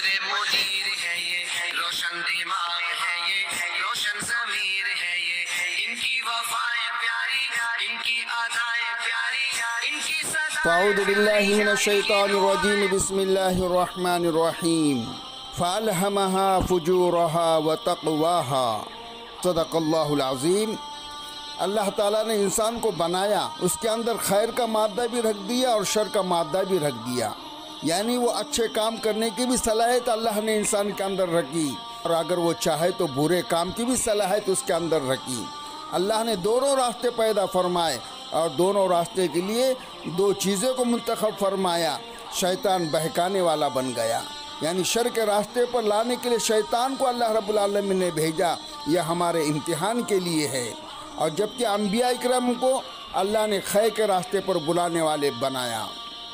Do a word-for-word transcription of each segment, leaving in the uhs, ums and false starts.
فکر منیر ہے یہ، روشن دماغ ہے یہ، روشن ضمیر ہے یہ، ان کی وفائیں پیاری، ان کی ادائیں پیاری، ان کی صدا۔ اعوذ باللہ من الشیطان الرجیم، بسم اللہ الرحمن الرحیم۔ فَأَلْهَمَهَا فُجُورَهَا وَتَقْوَاهَا، صدق اللہ العظیم۔ اللہ تعالیٰ نے انسان کو بنایا، اس کے اندر خیر کا مادہ بھی رکھ دیا اور شر کا مادہ بھی رکھ دیا، یعنی وہ اچھے کام کرنے کی بھی صلاحیت اللہ نے انسان کے اندر رکھی، اور اگر وہ چاہے تو برے کام کی بھی صلاحیت اس کے اندر رکھی۔ اللہ نے دونوں راستے پیدا فرمائے اور دونوں راستے کے لیے دو چیزوں کو منتخب فرمایا۔ شیطان بہکانے والا بن گیا، یعنی شر کے راستے پر لانے کے لیے شیطان کو اللہ رب العالمین نے بھیجا، یہ ہمارے امتحان کے لیے ہے۔ اور جبکہ انبیاء اکرام کو اللہ نے خیر کے راستے پر بلانے والے بنایا۔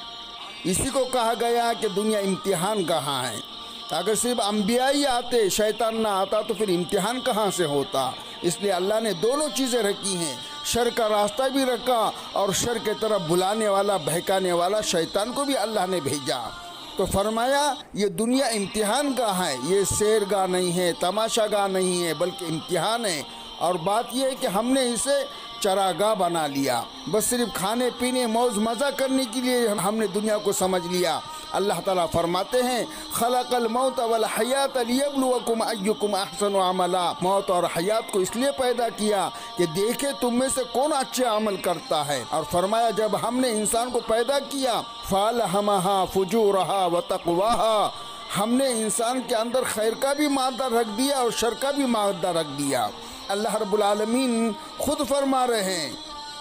اسی کو کہا گیا کہ دنیا امتحان کہاں ہے، اگر صرف انبیاء ہی آتے، شیطان نہ آتا تو پھر امتحان کہاں سے ہوتا۔ اس لیے اللہ نے دونوں چیزیں رکھی ہیں، شر کا راستہ بھی رکھا اور شر کے طرف بلانے والا، بہکانے والا شیطان کو بھی اللہ نے بھیجا۔ تو فرمایا یہ دنیا امتحان گاہ ہے، یہ سیر گاہ نہیں ہے، تماشا گاہ نہیں ہے، بلکہ امتحان ہے۔ اور بات یہ ہے کہ ہم نے اسے چراگاہ بنا لیا، بس صرف کھانے پینے موج مزہ کرنے کے لیے ہم نے دنیا کو سمجھ لیا۔ اللہ تعالیٰ فرماتے ہیں خلق الموت والحیات لیبلوکم ایکم احسن عملا، موت اور حیات کو اس لیے پیدا کیا کہ دیکھے تم میں سے کون اچھے عمل کرتا ہے۔ اور فرمایا جب ہم نے انسان کو پیدا کیا فَأَلْهَمَهَا فُجُورَهَا وَتَقْوَاهَا، ہم نے انسان کے اندر خیر کا بھی مادہ رکھ دیا اور شر کا بھی مادہ رکھ دیا۔ اللہ رب العالمین خود فرما رہے ہیں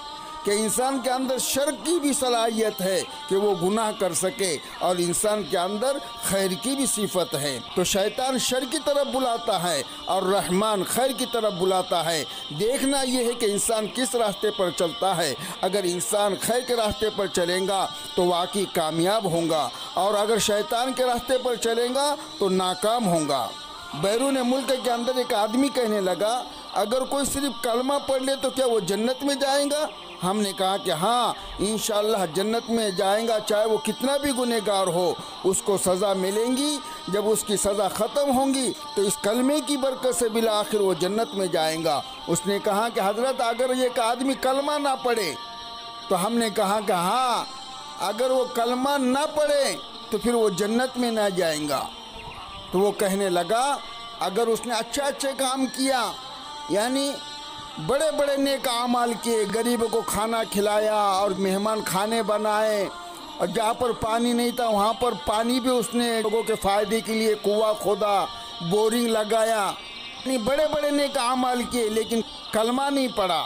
کہ انسان کے اندر شر کی بھی صلاحیت ہے کہ وہ گناہ کر سکے، اور انسان کے اندر خیر کی بھی صفت ہے۔ تو شیطان شر کی طرف بلاتا ہے اور رحمان خیر کی طرف بلاتا ہے۔ دیکھنا یہ ہے کہ انسان کس راستے پر چلتا ہے۔ اگر انسان خیر کے راستے پر چلے گا تو واقعی کامیاب ہوگا، اور اگر شیطان کے راستے پر چلے گا تو ناکام ہوگا۔ بیرون ملک کے اندر ایک آدمی کہنے لگا اگر کوئی صرف کلمہ پڑھ لے تو کیا وہ جنت میں جائیں گا؟ ہم نے کہا کہ ہاں انشاءاللہ جنت میں جائیں گا، چاہے وہ کتنا بھی گنہگار ہو، اس کو سزا ملیں گی۔ جب اس کی سزا ختم ہوں گی تو اس کلمے کی برکت سے بالآخر وہ جنت میں جائیں گا۔ اس نے کہا کہ حضرت اگر ایک آدمی کلمہ نہ پڑھے، تو ہم نے کہا کہ ہاں اگر وہ کلمہ نہ پڑھے تو پھر وہ جنت میں نہ جائیں گا۔ تو وہ کہنے لگا اگر اس نے اچھے اچھے کام کیا، یعنی بڑے بڑے نیک اعمال کیے، غریبوں کو کھانا کھلایا اور مہمان کھانے بنائے، اور جہاں پر پانی نہیں تھا وہاں پر پانی بھی اس نے لوگوں کے فائدے کے لیے کنواں کھودا، بورنگ لگایا، یعنی بڑے بڑے نیک اعمال کیے، لیکن کلمہ نہیں پڑھا،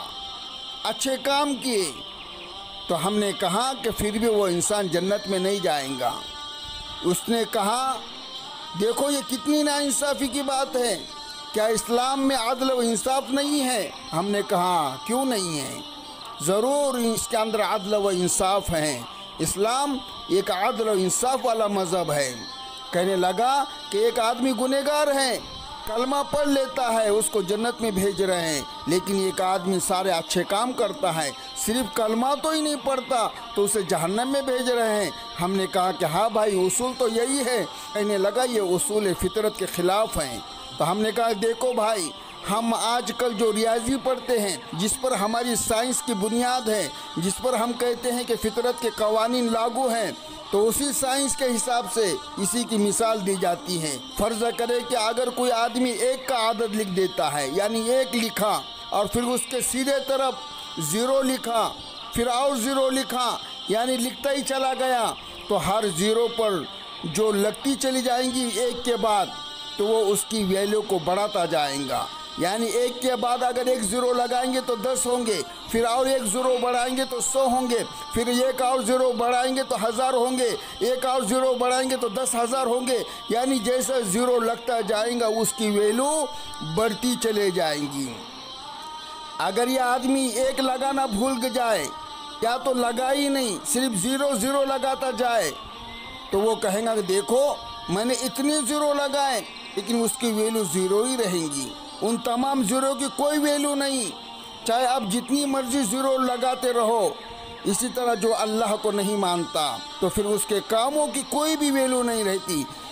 اچھے کام کیے، تو ہم نے کہا کہ پھر بھی وہ انسان جنت میں نہیں جائیں گا۔ اس نے کہا دیکھو یہ کتنی ناانصافی کی بات ہے، کیا اسلام میں عدل و انصاف نہیں ہے؟ ہم نے کہا کیوں نہیں ہے، ضرور اس کے اندر عدل و انصاف ہے، اسلام ایک عدل و انصاف والا مذہب ہے۔ کہنے لگا کہ ایک آدمی گنہگار ہے، کلمہ پڑھ لیتا ہے، اس کو جنت میں بھیج رہے ہیں، لیکن ایک آدمی سارے اچھے کام کرتا ہے، صرف کلمہ تو ہی نہیں پڑھتا تو اسے جہنم میں بھیج رہے ہیں۔ ہم نے کہا کہ ہاں بھائی اصول تو یہی ہے۔ کہنے لگا یہ اصول فطرت کے خلاف ہیں۔ تو ہم نے کہا دیکھو بھائی، ہم آج کل جو ریاضی پڑھتے ہیں، جس پر ہماری سائنس کی بنیاد ہے، جس پر ہم کہتے ہیں کہ فطرت کے قوانین لاگو ہیں، تو اسی سائنس کے حساب سے اسی کی مثال دی جاتی ہے۔ فرض کرے کہ اگر کوئی آدمی ایک کا عدد لکھ دیتا ہے، یعنی ایک لکھا اور پھر اس کے سیدھے طرف زیرو لکھا، پھر اور زیرو لکھا، یعنی لکھتا ہی چلا گیا، تو ہر زیرو پر جو لگتی چلی جائیں گی ایک کے بعد، تو وہ اس کی ویلیو کو بڑھاتا جائیں گا۔ یعنی ایک کے بعد اگر ایک زیرو لگائیں گے تو دس ہوں گے، پھر اور ایک زیرو بڑھائیں گے تو سو ہوں گے، پھر ایک اور زیرو بڑھائیں گے تو ہزار ہوں گے، ایک اور زیرو بڑھائیں گے تو دس ہزار ہوں گے، یعنی جیسا زیرو لگتا جائیں گا اس کی ویلیو بڑھتی چلے جائیں گی۔ اگر یہ آدمی ایک لگانا بھول جائے یا تو لگا ہی نہیں، صرف زیرو زیرو لگاتا جائے، تو وہ کہیں گا کہ دیکھو میں نے اتنی زیرو لگائے لیکن اس کی ویلیو زیرو ہی رہیں گی، ان تمام زیرو کی کوئی ویلیو نہیں، چاہے آپ جتنی مرضی زیرو لگاتے رہو۔ اسی طرح جو اللہ کو نہیں مانتا تو پھر اس کے کاموں کی کوئی بھی ویلیو نہیں رہتی۔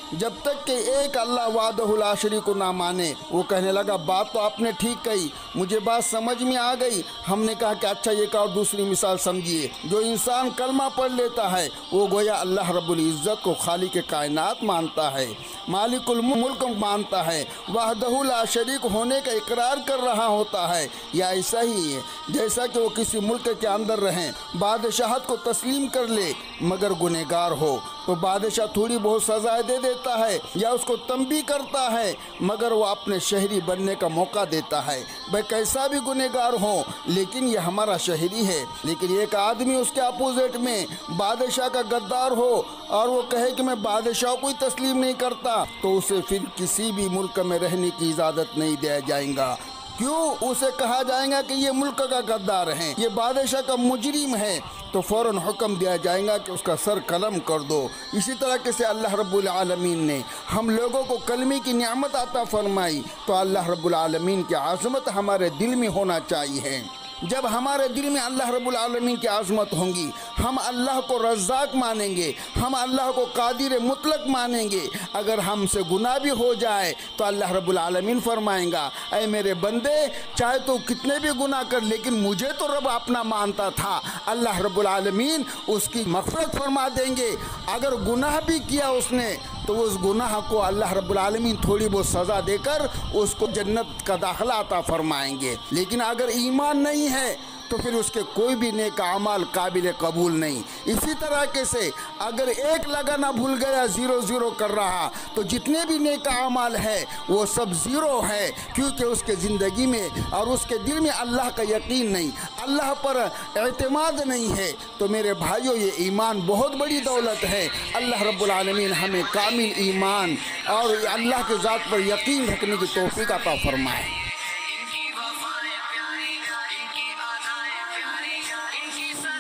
جب تک کہ ایک اللہ وحدہ لا شریک نہ مانے۔ وہ کہنے لگا بات تو آپ نے ٹھیک کہی، مجھے بات سمجھ میں آ گئی۔ ہم نے کہا کہ اچھا ایک اور دوسری مثال سمجھیے۔ جو انسان کلمہ پڑھ لیتا ہے وہ گویا اللہ رب العزت کو خالق کائنات مانتا ہے، مالک الملک مانتا ہے، وحدہ لا شریک ہونے کا اقرار کر رہا ہوتا ہے۔ یا ایسا ہی ہے جیسا کہ وہ کسی ملک کے اندر رہیں، بادشاہت کو تسلیم کر لے مگر گنہگار ہو تو بادشاہ تھوڑی بہت سزائے دے دیتا ہے یا اس کو تنبیہ کرتا ہے، مگر وہ اپنے شہری بننے کا موقع دیتا ہے۔ بھائی کیسا بھی گنہگار ہو لیکن یہ ہمارا شہری ہے۔ لیکن ایک آدمی اس کے اپوزٹ میں بادشاہ کا غدار ہو اور وہ کہے کہ میں بادشاہ کو ہی تسلیم نہیں کرتا، تو اسے پھر کسی بھی ملک میں رہنے کی اجازت نہیں دیا جائے گا۔ کیوں؟ اسے کہا جائے گا کہ یہ ملک کا غدار ہے، یہ بادشاہ کا مجرم ہے، تو فوراً حکم دیا جائے گا کہ اس کا سر قلم کر دو۔ اسی طرح سے اللہ رب العالمین نے ہم لوگوں کو کلمے کی نعمت عطا فرمائی، تو اللہ رب العالمین کی عظمت ہمارے دل میں ہونا چاہیے۔ جب ہمارے دل میں اللہ رب العالمین کی عظمت ہوں گی، ہم اللہ کو رزاق مانیں گے، ہم اللہ کو قادر مطلق مانیں گے۔ اگر ہم سے گناہ بھی ہو جائے تو اللہ رب العالمین فرمائیں گا اے میرے بندے، چاہے تو کتنے بھی گناہ کر لیکن مجھے تو رب اپنا مانتا تھا۔ اللہ رب العالمین اس کی مغفرت فرما دیں گے۔ اگر گناہ بھی کیا اس نے تو اس گناہ کو اللہ رب العالمین تھوڑی بہت سزا دے کر اس کو جنت کا داخلہ عطا فرمائیں گے۔ لیکن اگر ایمان نہیں ہے تو پھر اس کے کوئی بھی نیک اعمال قابل قبول نہیں۔ اسی طرح سے اگر ایک لگانا بھول گیا، زیرو زیرو کر رہا، تو جتنے بھی نیک اعمال ہے وہ سب زیرو ہے، کیونکہ اس کے زندگی میں اور اس کے دل میں اللہ کا یقین نہیں، اللہ پر اعتماد نہیں ہے۔ تو میرے بھائیوں، یہ ایمان بہت بڑی دولت ہے۔ اللہ رب العالمین ہمیں کامل ایمان اور اللہ کے ذات پر یقین رکھنے کی توفیق عطا فرمائے۔ ان کی وفائیں پیاری، ان کی ادائیں پیاری، ان کی